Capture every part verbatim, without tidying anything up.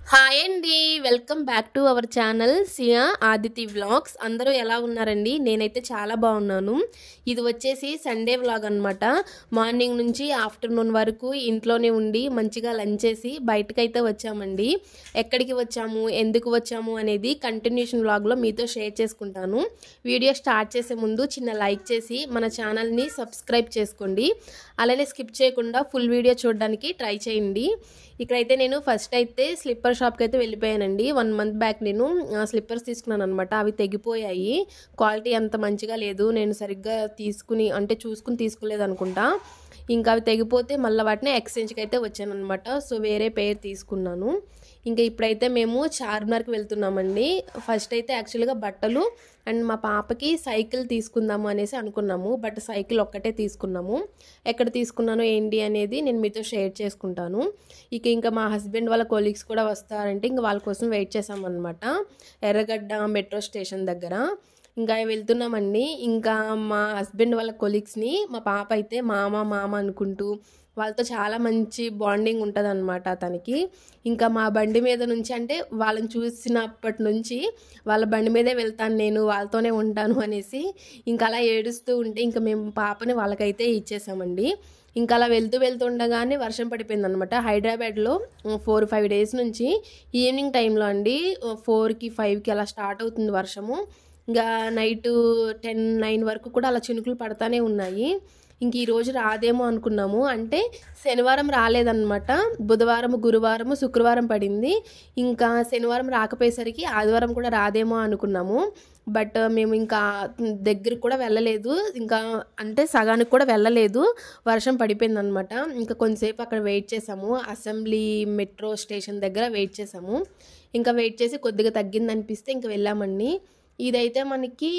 Hi అండి, welcome back to our channel Siya Aditi vlogs. అందరూ ఎలా ఉన్నారండి? నేనైతే చాలా బాగున్నాను. ఇది వచ్చేసి సండే వ్లాగ్ అనమాట. మార్నింగ్ నుంచి ఆఫ్టర్నూన్ వరకు ఇంట్లోనే ఉండి మంచిగా లంచ్ చేసి బయటకైతే వచ్చామండి. ఎక్కడికి వచ్చాము, ఎందుకు వచ్చాము అనేది కంటిన్యూషన్ వ్లాగ్లో మీతో షేర్ చేసుకుంటాను. వీడియో స్టార్ట్ చేసే ముందు చిన్న లైక్ చేసి మన ఛానల్ని సబ్స్క్రైబ్ చేసుకోండి. అలానే స్కిప్ చేయకుండా ఫుల్ వీడియో చూడడానికి ట్రై చేయండి. ఇక్కడైతే నేను ఫస్ట్ అయితే స్లిప్పర్ షాప్కి అయితే వెళ్ళిపోయానండి. వన్ మంత్ బ్యాక్ నేను స్లిప్పర్స్ తీసుకున్నాను అనమాట. అవి తెగిపోయాయి, క్వాలిటీ అంత మంచిగా లేదు. నేను సరిగ్గా తీసుకుని అంటే చూసుకుని తీసుకోలేదు అనుకుంటా. ఇంకా అవి తెగిపోతే మళ్ళీ వాటిని ఎక్స్చేంజ్కి అయితే వచ్చాను అనమాట. సో వేరే పేరు తీసుకున్నాను. ఇంకా ఇప్పుడైతే మేము చార్మినార్కి వెళ్తున్నామండి. ఫస్ట్ అయితే యాక్చువల్గా బట్టలు అండ్ మా పాపకి సైకిల్ తీసుకుందాము అనేసి అనుకున్నాము. బట్ సైకిల్ ఒక్కటే తీసుకున్నాము. ఎక్కడ తీసుకున్నాను ఏంటి అనేది నేను మీతో షేర్ చేసుకుంటాను. ఇక ఇంకా మా హస్బెండ్ వాళ్ళ కొలీగ్స్ కూడా వస్తారంటే ఇంకా వాళ్ళ కోసం వెయిట్ చేసామన్నమాట ఎర్రగడ్డ మెట్రో స్టేషన్ దగ్గర. ఇంకా వెళ్తున్నామండి. ఇంకా మా హస్బెండ్ వాళ్ళ కొలీగ్స్ని మా పాప అయితే మామ మామ అనుకుంటూ వాళ్ళతో చాలా మంచి బాండింగ్ ఉంటుంది అనమాట తనకి. ఇంకా మా బండి మీద నుంచి అంటే వాళ్ళని చూసినప్పటి నుంచి వాళ్ళ బండి మీదే వెళ్తాను, నేను వాళ్ళతోనే ఉంటాను అనేసి ఇంకా అలా ఏడుస్తూ ఉంటే ఇంకా మేము పాపని వాళ్ళకైతే ఇచ్చేసామండి. ఇంకా అలా వెళ్తూ వెళ్తుండగానే వర్షం పడిపోయింది అనమాట. హైదరాబాద్లో ఫోర్ ఫైవ్ డేస్ నుంచి ఈవినింగ్ టైంలో అండి ఫోర్కి ఫైవ్కి అలా స్టార్ట్ అవుతుంది వర్షము. ఇంకా నైట్ టెన్ నైన్ వరకు కూడా అలా చినుకులు పడతానే ఉన్నాయి. ఇంక ఈరోజు రాదేమో అనుకున్నాము. అంటే శనివారం రాలేదన్నమాట. బుధవారం గురువారం శుక్రవారం పడింది. ఇంకా శనివారం రాకపోయేసరికి ఆదివారం కూడా రాదేమో అనుకున్నాము. బట్ మేము ఇంకా దగ్గరికి కూడా వెళ్ళలేదు. ఇంకా అంటే సగానికి కూడా వెళ్ళలేదు, వర్షం పడిపోయింది అనమాట. ఇంకా కొంతసేపు అక్కడ వెయిట్ చేసాము. అసెంబ్లీ మెట్రో స్టేషన్ దగ్గర వెయిట్ చేసాము. ఇంకా వెయిట్ చేసి కొద్దిగా తగ్గింది అనిపిస్తే ఇంకా వెళ్ళామండి. ఇదైతే మనకి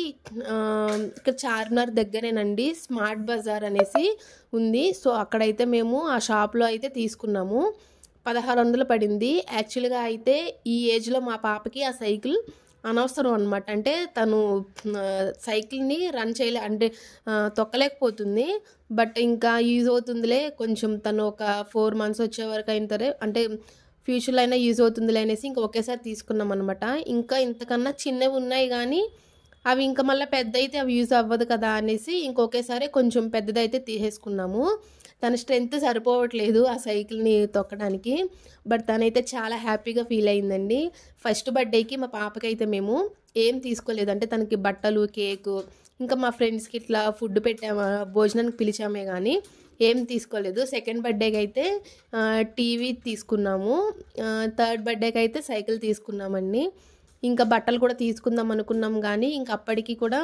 ఇక్కడ చార్మినార్ దగ్గరేనండి, స్మార్ట్ బజార్ అనేసి ఉంది. సో అక్కడైతే మేము ఆ షాప్లో అయితే తీసుకున్నాము. పదహారు వందలు పడింది. యాక్చువల్గా అయితే ఈ ఏజ్లో మా పాపకి ఆ సైకిల్ అనవసరం అనమాట. అంటే తను సైకిల్ని రన్ చేయలే అంటే తొక్కలేకపోతుంది. బట్ ఇంకా యూజ్ అవుతుందిలే కొంచెం, తను ఒక ఫోర్ మంత్స్ వచ్చే వరకు అయిన సరే అంటే ఫ్యూచర్లో అయినా యూజ్ అవుతుందిలే అనేసి ఇంకా ఒకేసారి తీసుకున్నాం అనమాట. ఇంకా ఇంతకన్నా చిన్నవి ఉన్నాయి కానీ అవి ఇంకా మళ్ళీ పెద్ద అయితే అవి యూజ్ అవ్వదు కదా అనేసి ఇంకొకేసారి కొంచెం పెద్దదైతే తీసేసుకున్నాము. తన స్ట్రెంగ్త్ సరిపోవట్లేదు ఆ సైకిల్ని తొక్కడానికి. బట్ తనైతే చాలా హ్యాపీగా ఫీల్ అయిందండి. ఫస్ట్ బర్త్డేకి మా పాపకైతే మేము ఏం తీసుకోలేదు. అంటే తనకి బట్టలు, కేకు, ఇంకా మా ఫ్రెండ్స్కి ఇట్లా ఫుడ్ పెట్టామా, భోజనానికి పిలిచామే కానీ ఏం తీసుకోలేదు. సెకండ్ బర్త్డేకి అయితే టీవీ తీసుకున్నాము. థర్డ్ బర్త్డేకి అయితే సైకిల్ తీసుకున్నామండి. ఇంకా బట్టలు కూడా తీసుకుందాం అనుకున్నాం కానీ ఇంకా అప్పటికి కూడా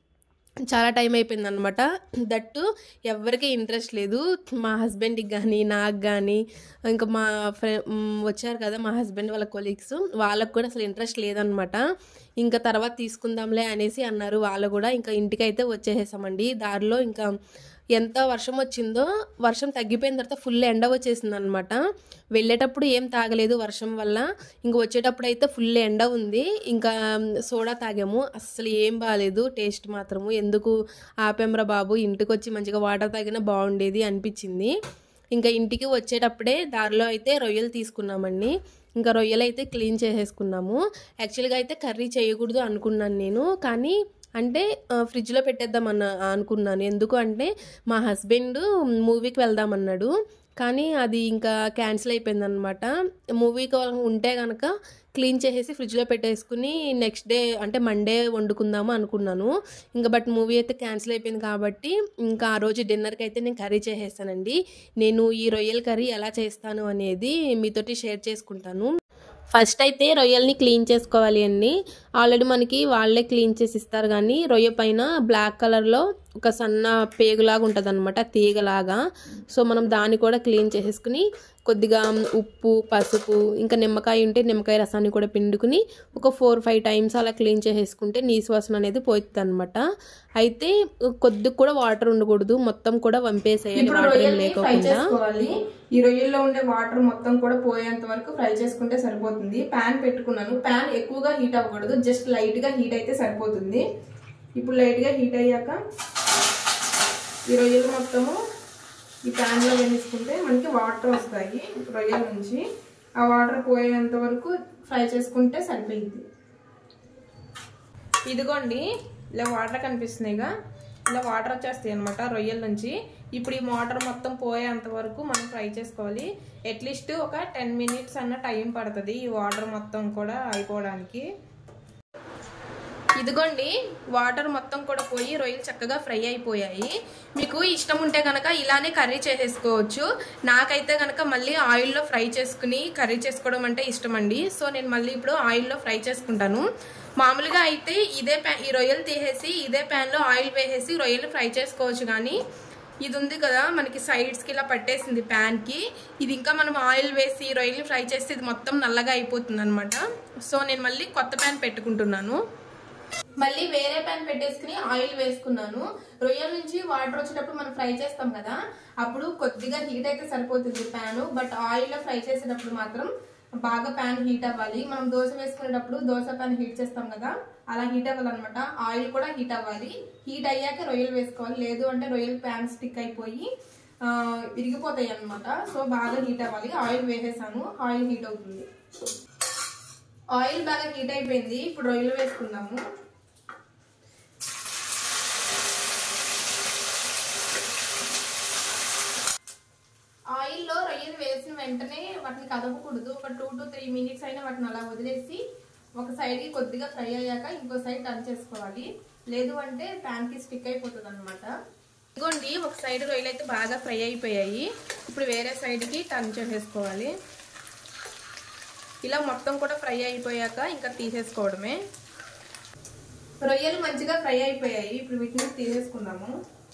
చాలా టైం అయిపోయింది అనమాట. దట్టు ఎవరికి ఇంట్రెస్ట్ లేదు, మా హస్బెండ్కి కానీ నాకు కానీ. ఇంకా మా ఫ్రె వచ్చారు కదా మా హస్బెండ్ వాళ్ళ కొలీగ్స్, వాళ్ళకు కూడా అసలు ఇంట్రెస్ట్ లేదనమాట. ఇంకా తర్వాత తీసుకుందాంలే అనేసి అన్నారు వాళ్ళు కూడా. ఇంకా ఇంటికి అయితే వచ్చేసామండి. దారిలో ఇంకా ఎంత వర్షం వచ్చిందో, వర్షం తగ్గిపోయిన తర్వాత ఫుల్ ఎండ వచ్చేసింది అనమాట. వెళ్ళేటప్పుడు ఏం తాగలేదు వర్షం వల్ల, ఇంక వచ్చేటప్పుడు అయితే ఫుల్ ఎండ ఉంది. ఇంకా సోడా తాగాము, అస్సలు ఏం బాగాలేదు టేస్ట్ మాత్రము. ఎందుకు ఆపేమ్రా బాబు, ఇంటికి వచ్చి మంచిగా వాటర్ తాగినా బాగుండేది అనిపించింది. ఇంకా ఇంటికి వచ్చేటప్పుడే దారిలో అయితే రొయ్యలు తీసుకున్నామండి. ఇంకా రొయ్యలు అయితే క్లీన్ చేసేసుకున్నాము. యాక్చువల్గా అయితే కర్రీ చేయకూడదు అనుకున్నాను నేను, కానీ అంటే ఫ్రిడ్జ్లో పెట్టేద్దామన్న అనుకున్నాను. ఎందుకు అంటే మా హస్బెండ్ మూవీకి వెళ్దామన్నాడు, కానీ అది ఇంకా క్యాన్సిల్ అయిపోయింది అనమాట. మూవీకి ఉంటే కనుక క్లీన్ చేసేసి ఫ్రిడ్జ్లో పెట్టేసుకుని నెక్స్ట్ డే అంటే మండే వండుకుందాము అనుకున్నాను. ఇంకా బట్ మూవీ అయితే క్యాన్సిల్ అయిపోయింది కాబట్టి ఇంకా ఆ రోజు డిన్నర్కి అయితే నేను కర్రీ చేసేస్తానండి. నేను ఈ రొయ్యల కర్రీ ఎలా చేస్తాను అనేది మీతోటి షేర్ చేసుకుంటాను. ఫస్ట్ అయితే రొయ్యల్ని క్లీన్ చేసుకోవాలి అండి. ఆల్రెడీ మనకి వాళ్ళే క్లీన్ చేసి ఇస్తారు, కానీ రొయ్య పైన బ్లాక్ కలర్లో ఒక సన్న పేగులాగా ఉంటుంది అనమాట, తీగలాగా. సో మనం దాన్ని కూడా క్లీన్ చేసేసుకుని కొద్దిగా ఉప్పు, పసుపు, ఇంకా నిమ్మకాయ ఉంటే నిమ్మకాయ రసాన్ని కూడా పిండుకుని ఒక ఫోర్ ఫైవ్ టైమ్స్ అలా క్లీన్ చేసేసుకుంటే నీసు వాసన అనేది పోతుంది అనమాట. అయితే కొద్దిగా కూడా వాటర్ ఉండకూడదు, మొత్తం కూడా వంపేసేయాలి వాటర్ ఏం లేకుండా. ఈ రొయ్యల్లో ఉండే వాటర్ మొత్తం కూడా పోయేంత వరకు ఫ్రై చేసుకుంటే సరిపోతుంది. ప్యాన్ పెట్టుకున్నాను. ప్యాన్ ఎక్కువగా హీట్ అవ్వకూడదు, జస్ట్ లైట్ గా హీట్ అయితే సరిపోతుంది. ఇప్పుడు లైట్ గా హీట్ అయ్యాక ఈ రొయ్యలు మొత్తము ఈ ప్యాన్ లో వేసుకుంటే మనకి వాటర్ వస్తాయి రొయ్యల నుంచి. ఆ వాటర్ పోయేంత వరకు ఫ్రై చేసుకుంటే సరిపోయింది. ఇదిగోండి ఇలా వాటర్ కనిపిస్తున్నాయిగా, ఇలా వాటర్ వచ్చేస్తాయి అనమాట రొయ్యల నుంచి. ఇప్పుడు ఈ వాటర్ మొత్తం పోయేంత వరకు మనం ఫ్రై చేసుకోవాలి. అట్లీస్ట్ ఒక టెన్ మినిట్స్ అన్న టైం పడుతుంది ఈ వాటర్ మొత్తం కూడా అయిపోవడానికి. ఇదిగోండి వాటర్ మొత్తం కూడా పోయి రొయ్యలు చక్కగా ఫ్రై అయిపోయాయి. మీకు ఇష్టం ఉంటే కనుక ఇలానే కర్రీ చేసేసుకోవచ్చు. నాకైతే కనుక మళ్ళీ ఆయిల్లో ఫ్రై చేసుకుని కర్రీ చేసుకోవడం అంటే ఇష్టం అండి. సో నేను మళ్ళీ ఇప్పుడు ఆయిల్లో ఫ్రై చేసుకుంటాను. మామూలుగా అయితే ఇదే ప్యాన్ ఈ రొయ్యలు తీసేసి ఇదే ప్యాన్లో ఆయిల్ వేసేసి రొయ్యలు ఫ్రై చేసుకోవచ్చు. కానీ ఇది ఉంది కదా మనకి సైడ్స్కి ఇలా పట్టేసింది ప్యాన్కి, ఇది ఇంకా మనం ఆయిల్ వేసి రొయ్యలు ఫ్రై చేస్తే ఇది మొత్తం నల్లగా అయిపోతుంది అనమాట. సో నేను మళ్ళీ కొత్త ప్యాన్ పెట్టుకుంటున్నాను. మళ్ళీ వేరే ప్యాన్ పెట్టేసుకుని ఆయిల్ వేసుకున్నాను. రొయ్యల నుంచి వాటర్ వచ్చేటప్పుడు మనం ఫ్రై చేస్తాం కదా, అప్పుడు కొద్దిగా హీట్ అయితే సరిపోతుంది ప్యాన్. బట్ ఆయిల్లో ఫ్రై చేసేటప్పుడు మాత్రం బాగా ప్యాన్ హీట్ అవ్వాలి. మనం దోశ వేసుకునేటప్పుడు దోశ ప్యాన్ హీట్ చేస్తాం కదా, అలా హీట్ అవ్వాలన్నమాట. ఆయిల్ కూడా హీట్ అవ్వాలి. హీట్ అయ్యాక రొయ్యలు వేసుకోవాలి, లేదు అంటే రొయ్యలు ప్యాన్ స్టిక్ అయిపోయి విరిగిపోతాయి అనమాట. సో బాగా హీట్ అవ్వాలి. ఆయిల్ వేసేసాను, ఆయిల్ హీట్ అవుతుంది. ఆయిల్ బాగా హీట్ అయిపోయింది. ఇప్పుడు రొయ్యలు వేసుకుందాము. ఆయిల్లో రొయ్యలు వేసిన వెంటనే వాటిని కదపకూడదు. ఒక టూ టు త్రీ మినిట్స్ అయినా వాటిని అలా వదిలేసి ఒక సైడ్కి కొద్దిగా ఫ్రై అయ్యాక ఇంకో సైడ్ టర్న్ చేసుకోవాలి, లేదు అంటే ప్యాన్కి స్టిక్ అయిపోతుంది అనమాట. ఇదిగోండి ఒక సైడ్ రొయ్యలు అయితే బాగా ఫ్రై అయిపోయాయి. ఇప్పుడు వేరే సైడ్కి టర్న్ చేసేసుకోవాలి. ఇలా మొత్తం కూడా ఫ్రై అయిపోయాక ఇంకా తీసేసుకోవడమే. రొయ్యలు మంచిగా ఫ్రై అయిపోయాయి. ఇప్పుడు వీటిని తీసేసుకుందాము.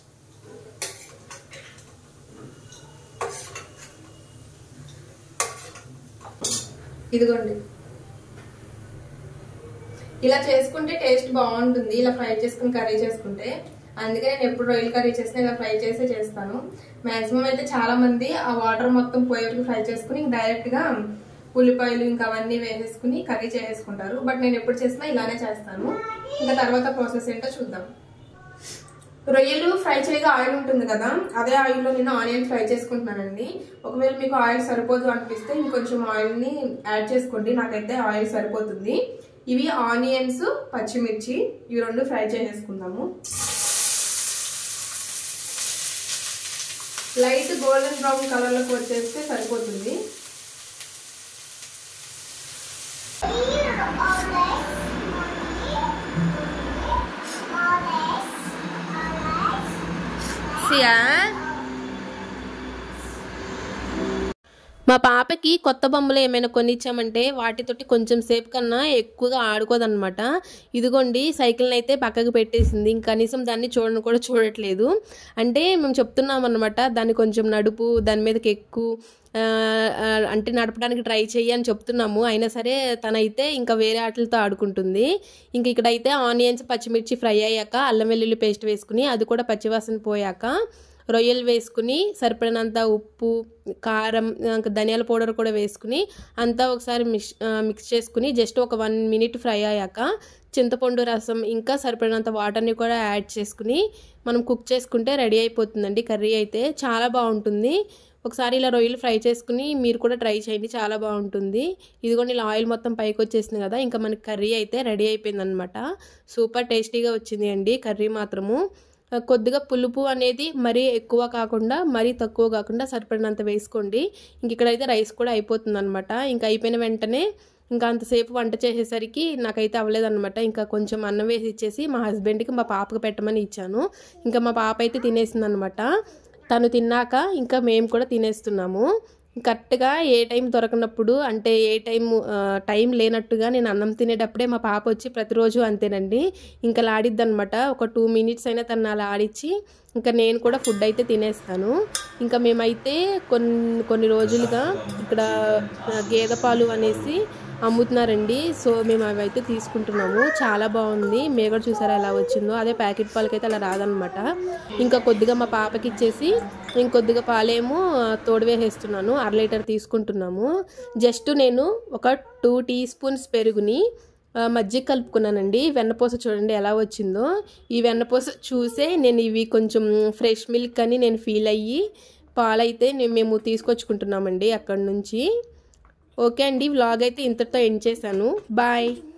ఇదిగోండి ఇలా చేసుకుంటే టేస్ట్ బాగుంటుంది, ఇలా ఫ్రై చేసుకుని కర్రీ చేసుకుంటే. అందుకే నేను ఎప్పుడు రొయ్యలు కర్రీ చేసినా ఇలా ఫ్రై చేసే చేస్తాను. మాక్సిమం అయితే చాలా మంది ఆ వాటర్ మొత్తం పోయేటప్పుడు ఫ్రై చేసుకుని డైరెక్ట్ గా ఉల్లిపాయలు ఇంకా అవన్నీ వేసేసుకుని కర్రీ చేసేసుకుంటారు. బట్ నేను ఎప్పుడు చేసినా ఇలానే చేస్తాను. ఇంకా తర్వాత ప్రాసెస్ ఏంటో చూద్దాం. రొయ్యలు ఫ్రై చేయగా ఆయిల్ ఉంటుంది కదా, అదే ఆయిల్లో నేను ఆనియన్ ఫ్రై చేసుకుంటున్నానండి. ఒకవేళ మీకు ఆయిల్ సరిపోదు అనిపిస్తే ఇంకొంచెం ఆయిల్ని యాడ్ చేసుకోండి. నాకైతే ఆయిల్ సరిపోతుంది. ఇవి ఆనియన్స్, పచ్చిమిర్చి ఇవి రెండు ఫ్రై చేసేసుకుందాము. లైట్ గోల్డెన్ బ్రౌన్ కలర్లోకి వచ్చేస్తే సరిపోతుంది. మా పాపకి కొత్త బొమ్మలు ఏమైనా కొనిచ్చామంటే వాటితోటి కొంచెం సేపు కన్నా ఎక్కువగా ఆడుకోదన్నమాట. ఇదిగోండి సైకిల్ని అయితే పక్కకు పెట్టేసింది, ఇంక కనీసం దాన్ని చూడను కూడా చూడట్లేదు. అంటే మేము చెప్తున్నాం అన్నమాట, దాన్ని కొంచెం నడుపు, దాని మీదకి ఎక్కువ అంటే నడపడానికి ట్రై చెయ్యి అని చెప్తున్నాము. అయినా సరే తనైతే ఇంకా వేరే ఆటలతో ఆడుకుంటుంది. ఇంక ఇక్కడైతే ఆనియన్స్, పచ్చిమిర్చి ఫ్రై అయ్యాక అల్లం వెల్లుల్లి పేస్ట్ వేసుకుని అది కూడా పచ్చివాసన పోయాక రొయ్యలు వేసుకుని సరిపడినంత ఉప్పు, కారం, ధనియాల పౌడర్ కూడా వేసుకుని అంతా ఒకసారి మిక్స్ మిక్స్ చేసుకుని జస్ట్ ఒక వన్ మినిట్ ఫ్రై అయ్యాక చింతపండు రసం ఇంకా సరిపడినంత వాటర్ని కూడా యాడ్ చేసుకుని మనం కుక్ చేసుకుంటే రెడీ అయిపోతుందండి. కర్రీ అయితే చాలా బాగుంటుంది. ఒకసారి ఇలా రొయ్యలు ఫ్రై చేసుకుని మీరు కూడా ట్రై చేయండి, చాలా బాగుంటుంది. ఇదిగోండి ఇలా ఆయిల్ మొత్తం పైకి వచ్చేసింది కదా, ఇంకా మనకి కర్రీ అయితే రెడీ అయిపోయింది అనమాట. సూపర్ టేస్టీగా వచ్చింది అండి కర్రీ మాత్రము. కొద్దిగా పులుపు అనేది మరీ ఎక్కువ కాకుండా మరీ తక్కువ కాకుండా సరిపడినంత వేసుకోండి. ఇంక ఇక్కడైతే రైస్ కూడా అయిపోతుంది అనమాట. ఇంకా అయిపోయిన వెంటనే ఇంకా అంతసేపు వంట చేసేసరికి నాకైతే అవ్వలేదన్నమాట. ఇంకా కొంచెం అన్నం వేసి ఇచ్చేసి మా హస్బెండ్కి మా పాపకు పెట్టమని ఇచ్చాను. ఇంకా మా పాప అయితే తినేసింది అనమాట. తను తిన్నాక ఇంకా మేము కూడా తినేస్తున్నాము. కరెక్ట్గా ఏ టైం దొరకనప్పుడు అంటే ఏ టైం టైం లేనట్టుగా నేను అన్నం తినేటప్పుడే మా పాప వచ్చి ప్రతిరోజు అంతేనండి ఇంకా లాడిద్ది అనమాట. ఒక టూ మినిట్స్ అయినా తను అలా ఆడిచ్చి ఇంకా నేను కూడా ఫుడ్ అయితే తినేస్తాను. ఇంకా మేమైతే కొన్ని కొన్ని రోజులుగా ఇక్కడ గేదె పాలు అనేసి అమ్ముతున్నారండి. సో మేము అవి అయితే తీసుకుంటున్నాము. చాలా బాగుంది. మేగడ చూసారా ఎలా వచ్చిందో, అదే ప్యాకెట్ పాలకైతే అలా రాదనమాట. ఇంకా కొద్దిగా మా పాపకి ఇచ్చేసి ఇంకొద్దిగా పాలేమో తోడు వేసేస్తున్నాను. అర లీటర్ తీసుకుంటున్నాము. జస్ట్ నేను ఒక టూ టీ స్పూన్స్ పెరుగుని మజ్జిగ కలుపుకున్నానండి. వెన్నపూస చూడండి ఎలా వచ్చిందో. ఈ వెన్నపూస చూసే నేను ఇవి కొంచెం ఫ్రెష్ మిల్క్ అని నేను ఫీల్ అయ్యి పాలైతే మేము తీసుకొచ్చుకుంటున్నామండి అక్కడి నుంచి. ఓకే అండి, వ్లాగ్ అయితే ఇంతటితో ఎండ్ చేశాను. బాయ్.